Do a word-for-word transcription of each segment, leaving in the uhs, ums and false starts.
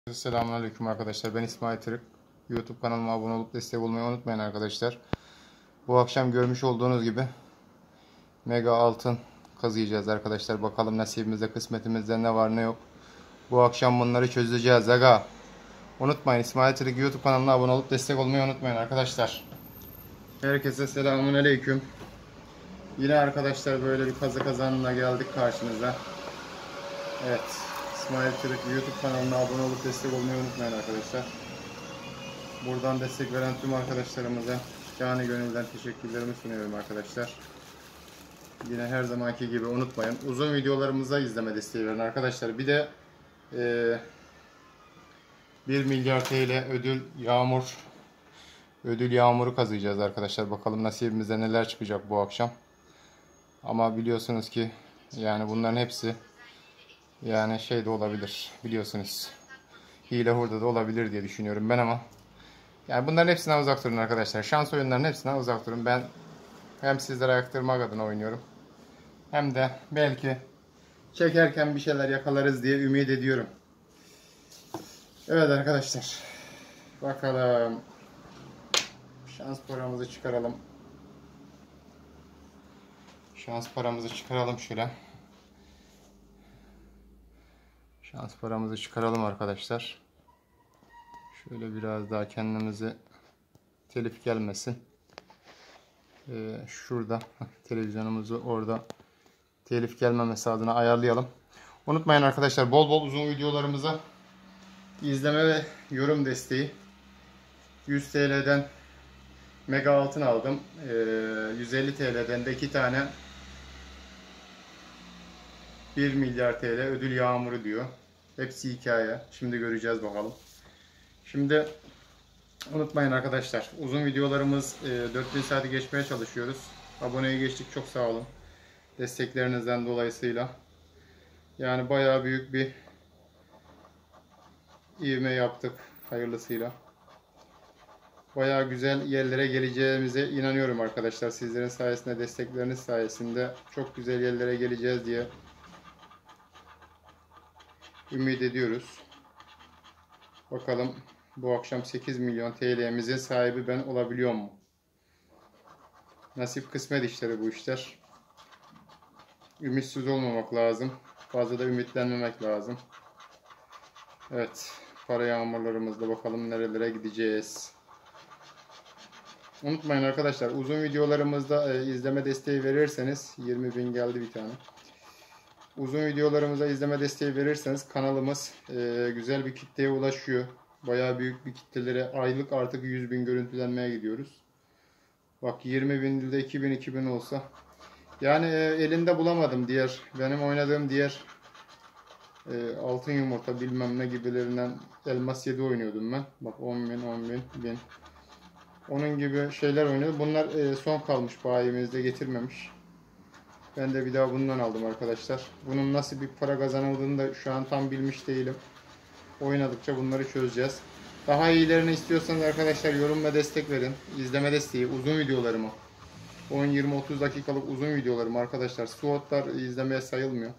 Selamünaleyküm arkadaşlar. Ben İsmail Tırık. YouTube kanalıma abone olup destek olmayı unutmayın arkadaşlar. Bu akşam görmüş olduğunuz gibi mega altın kazıyacağız arkadaşlar. Bakalım nasibimizde, kısmetimizde ne var ne yok. Bu akşam bunları çözeceğiz aga. Unutmayın, İsmail Tırık YouTube kanalına abone olup destek olmayı unutmayın arkadaşlar. Herkese selamünaleyküm. Yine arkadaşlar böyle bir kazı kazanına geldik karşınıza. Evet. İsmail Tırık YouTube kanalına abone olup destek olmayı unutmayın arkadaşlar. Buradan destek veren tüm arkadaşlarımıza canı gönülden teşekkürlerimi sunuyorum arkadaşlar. Yine her zamanki gibi unutmayın, uzun videolarımıza izleme desteği verin arkadaşlar. Bir de e, bir milyar T L ödül yağmur ödül yağmuru kazıyacağız arkadaşlar. Bakalım nasibimizde neler çıkacak bu akşam. Ama biliyorsunuz ki yani bunların hepsi yani şey de olabilir, biliyorsunuz. Hile hurda da olabilir diye düşünüyorum ben ama yani bunların hepsinden uzak durun arkadaşlar. Şans oyunlarının hepsinden uzak durun. Ben hem sizlere ayaktırmak adına oynuyorum, hem de belki çekerken bir şeyler yakalarız diye ümit ediyorum. Evet arkadaşlar. Bakalım. Şans paramızı çıkaralım. Şans paramızı çıkaralım şöyle. Şans paramızı çıkaralım arkadaşlar. Şöyle biraz daha kendimizi telif gelmesin. Ee, şurada televizyonumuzu orada telif gelmemesi adına ayarlayalım. Unutmayın arkadaşlar, bol bol uzun videolarımıza izleme ve yorum desteği. yüz T L'den mega altın aldım. Ee, yüz elli T L'den de iki tane bir milyar T L ödül yağmuru diyor. Hepsi hikaye. Şimdi göreceğiz bakalım. Şimdi unutmayın arkadaşlar, uzun videolarımız e, dört bin saati geçmeye çalışıyoruz. Aboneye geçtik, çok sağ olun. Desteklerinizden dolayısıyla. Yani bayağı büyük bir ivme yaptık hayırlısıyla. Bayağı güzel yerlere geleceğimize inanıyorum arkadaşlar. Sizlerin sayesinde, destekleriniz sayesinde çok güzel yerlere geleceğiz diye ümit ediyoruz. Bakalım bu akşam sekiz milyon T L'mizin sahibi ben olabiliyor mu? Nasip kısmet işleri bu işler. Ümitsiz olmamak lazım. Fazla da ümitlenmemek lazım. Evet. Para yağmurlarımızda bakalım nerelere gideceğiz. Unutmayın arkadaşlar, uzun videolarımızda e, izleme desteği verirseniz, yirmi bin geldi bir tane. Uzun videolarımıza izleme desteği verirseniz kanalımız e, güzel bir kitleye ulaşıyor. Bayağı büyük bir kitlelere, aylık artık yüz bin görüntülenmeye gidiyoruz. Bak, yirmi bin değil de iki bin iki bin olsa. Yani e, elinde bulamadım diğer, benim oynadığım diğer e, altın yumurta bilmem ne gibilerinden elmas yedi oynuyordum ben. Bak, on bin, on bin, bin. Onun gibi şeyler oynuyor. Bunlar e, son kalmış, bayimizde getirmemiş. Ben de bir daha bundan aldım arkadaşlar. Bunun nasıl bir para kazanıldığını da şu an tam bilmiş değilim. Oynadıkça bunları çözeceğiz. Daha iyilerini istiyorsanız arkadaşlar yorum ve destek verin. İzleme desteği, uzun videolarımı. on yirmi otuz dakikalık uzun videolarım arkadaşlar. Slotlar izlemeye sayılmıyor.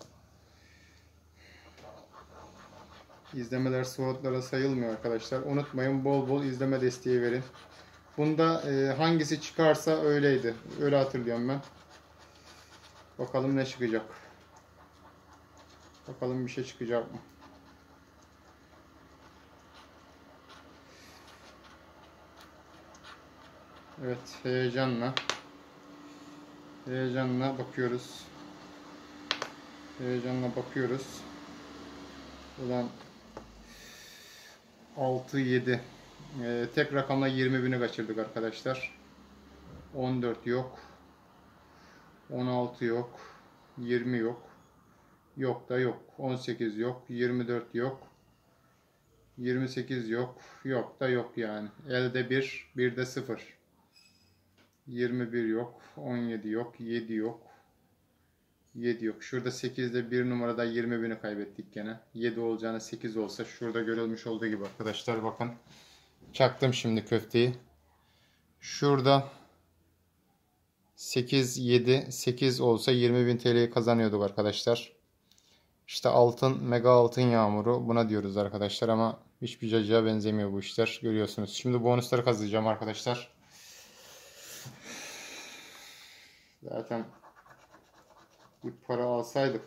İzlemeler slotlara sayılmıyor arkadaşlar. Unutmayın, bol bol izleme desteği verin. Bunda e, hangisi çıkarsa öyleydi. Öyle hatırlıyorum ben. Bakalım ne çıkacak. Bakalım bir şey çıkacak mı? Evet, heyecanla. Heyecanla bakıyoruz. Heyecanla bakıyoruz. Ulan altı yedi. Ee, tek rakamla yirmi bini kaçırdık arkadaşlar. on dört yok. on altı yok. yirmi yok. Yok da yok. on sekiz yok. yirmi dört yok. yirmi sekiz yok. Yok da yok yani. Elde bir. bir de sıfır. yirmi bir yok. on yedi yok. yedi yok. yedi yok. Şurada sekizde bir numarada yirmi bini kaybettik gene. yedi olacağına sekiz olsa şurada görülmüş olduğu gibi arkadaşlar, bakın. Çaktım şimdi köfteyi. Şurada sekiz, yedi, sekiz olsa yirmi bin T L'yi kazanıyorduk arkadaşlar. İşte altın, mega altın yağmuru buna diyoruz arkadaşlar ama Hiçbir cacığa benzemiyor bu işler. Görüyorsunuz. Şimdi bonusları kazıyacağım arkadaşlar. Zaten bir para alsaydık.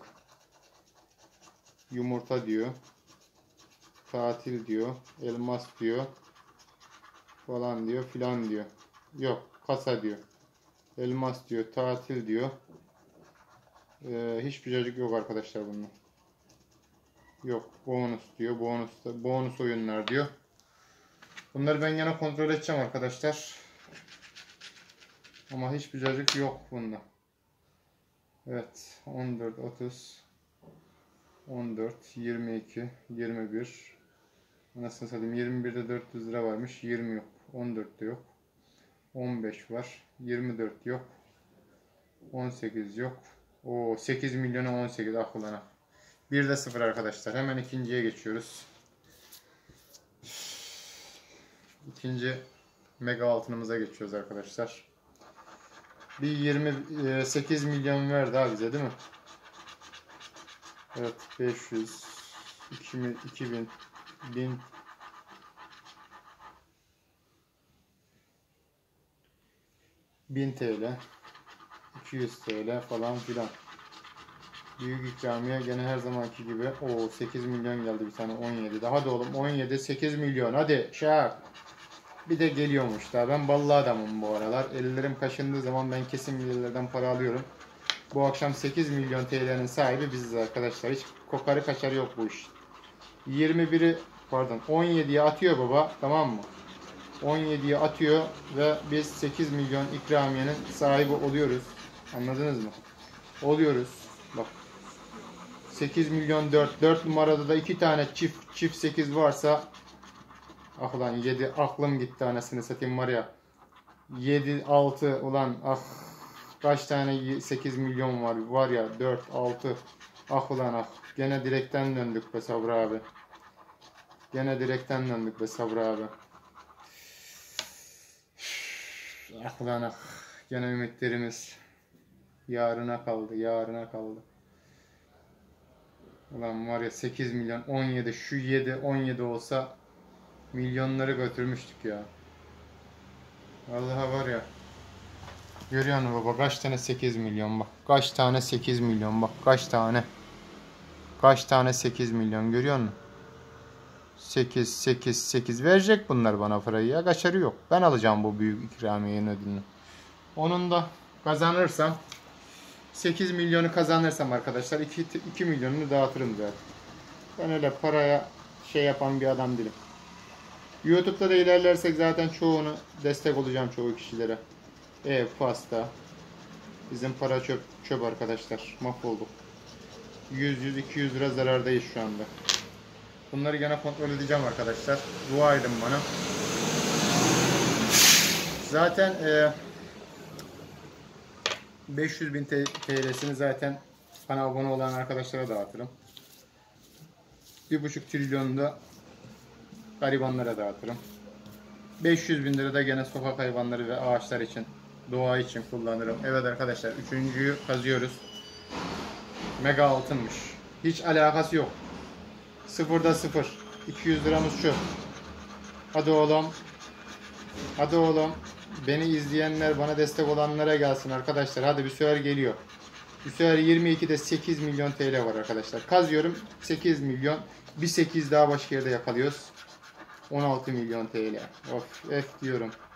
Yumurta diyor. Tatil diyor. Elmas diyor. Falan diyor. Filan diyor. Yok. Kasa diyor. Elmas diyor. Tatil diyor. Ee, hiçbir cacık yok arkadaşlar bunun. Yok. Bonus diyor. Bonus, bonus oyunlar diyor. Bunları ben yana kontrol edeceğim arkadaşlar. Ama hiçbir cacık yok bunda. Evet. on dört, otuz, on dört, yirmi iki, yirmi bir. Nasıl satayım? yirmi birde dört yüz lira varmış. yirmi yok. on dörtte yok. on beş var. yirmi dört yok. on sekiz yok. O sekiz milyonu on sekiz aklına. bir de sıfır arkadaşlar. Hemen ikinciye geçiyoruz. İkinci mega altınımıza geçiyoruz arkadaşlar. Bir yirmi sekiz milyon verdi abi bize değil mi? Evet, beş yüz, iki bin, bin, bin T L, iki yüz T L falan filan. Büyük ikramiye gene her zamanki gibi. O sekiz milyon geldi bir tane, on yedi. Daha da oğlum on yedi, sekiz milyon. Hadi şak. Bir de geliyormuş daha. Ben ballı adamım bu aralar. Ellerim kaşındığı zaman ben kesin birilerden para alıyorum. Bu akşam sekiz milyon T L'nin sahibi biziz arkadaşlar. Hiç kokarı kaçarı yok bu iş. yirmi biri pardon on yediye atıyor baba, tamam mı? on yediye atıyor ve biz sekiz milyon ikramiyenin sahibi oluyoruz. Anladınız mı? Oluyoruz. Bak. sekiz milyon dört. dört numarada da iki tane çift çift sekiz varsa ah lan yedi, aklım gitti anasını satayım var ya. yedi altı ulan ah, kaç tane sekiz milyon var var ya, dört altı, ah ulan ah. Gene direkten döndük be Sabri abi. Gene direkten döndük be Sabri abi. Ah ulan ah. Gene ümitlerimiz yarına kaldı, yarına kaldı. Ulan var ya sekiz milyon, on yedi, şu yedi on yedi olsa milyonları götürmüştük ya. Vallahi var ya. Görüyor musun baba, kaç tane sekiz milyon bak. Kaç tane sekiz milyon bak. Kaç tane. Kaç tane sekiz milyon görüyor musun? sekiz, sekiz, sekiz verecek bunlar bana parayı ya. Kaçarı yok. Ben alacağım bu büyük ikramiyenin ödülünü. Onun da kazanırsam, sekiz milyonu kazanırsam arkadaşlar iki, iki milyonunu dağıtırım zaten. Ben öyle paraya şey yapan bir adam değilim. YouTube'da da ilerlersek zaten çoğunu destek olacağım, çoğu kişilere. Ev, pasta. Bizim para çöp, çöp arkadaşlar. Mahvolduk. yüz yüz iki yüz lira zarardayız şu anda. Bunları gene kontrol edeceğim arkadaşlar. Dua edin bana. Zaten e, beş yüz bin T L'sini zaten bana abone olan arkadaşlara dağıtırım. bir buçuk trilyonu da garibanlara dağıtırım. beş yüz bin lira da gene sokak hayvanları ve ağaçlar için, doğa için kullanırım. Evet arkadaşlar, üçüncüyü kazıyoruz. Mega altınmış. Hiç alakası yok. Sıfırda sıfır. iki yüz liramız şu. Hadi oğlum. Hadi oğlum. Beni izleyenler, bana destek olanlara gelsin arkadaşlar. Hadi bir sefer geliyor. Bir sefer yirmi ikide sekiz milyon T L var arkadaşlar. Kazıyorum sekiz milyon. Bir sekiz daha başka yerde yakalıyoruz. on altı milyon T L. Of, F diyorum.